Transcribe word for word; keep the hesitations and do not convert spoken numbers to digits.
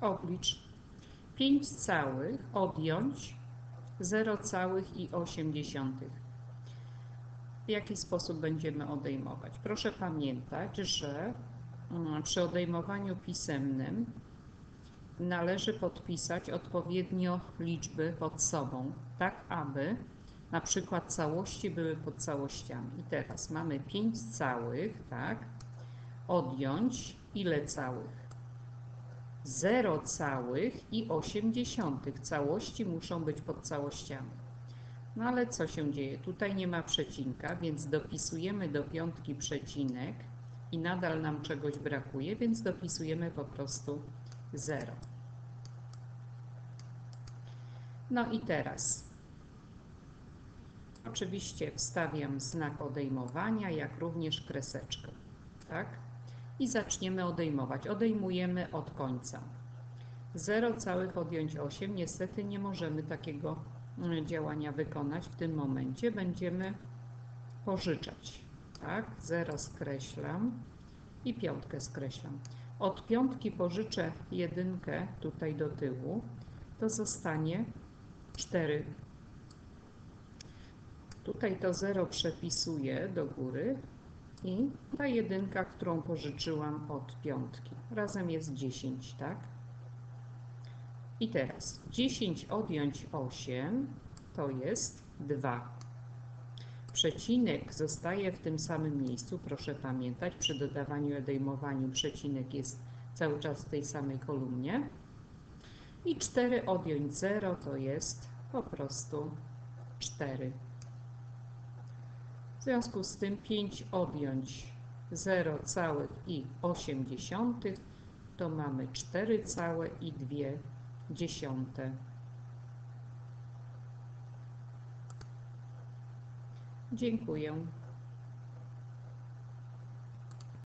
Oblicz. pięć całych odjąć zero całych i osiem dziesiątych. W jaki sposób będziemy odejmować? Proszę pamiętać, że przy odejmowaniu pisemnym należy podpisać odpowiednio liczby pod sobą, tak aby na przykład całości były pod całościami. I teraz mamy pięć całych, tak? Odjąć ile całych? zero całych i osiem dziesiątych. Całości muszą być pod całościami. No ale co się dzieje? Tutaj nie ma przecinka, więc dopisujemy do piątki przecinek i nadal nam czegoś brakuje, więc dopisujemy po prostu zero. No i teraz oczywiście wstawiam znak odejmowania, jak również kreseczkę, tak? I zaczniemy odejmować. Odejmujemy od końca. zero całych odjąć osiem. Niestety nie możemy takiego działania wykonać w tym momencie. Będziemy pożyczać, tak? zero skreślam i piątkę skreślam. Od piątki pożyczę jedynkę tutaj do tyłu, to zostanie cztery. Tutaj to zero przepisuję do góry i ta jedynka, którą pożyczyłam od piątki. Razem jest dziesięć, tak? I teraz dziesięć odjąć osiem to jest dwa. Przecinek zostaje w tym samym miejscu, proszę pamiętać, przy dodawaniu i odejmowaniu przecinek jest cały czas w tej samej kolumnie. I cztery odjąć zero to jest po prostu cztery. W związku z tym pięć odjąć zero całych i osiem dziesiątych to mamy cztery całe i dwie dziesiąte. Dziękuję.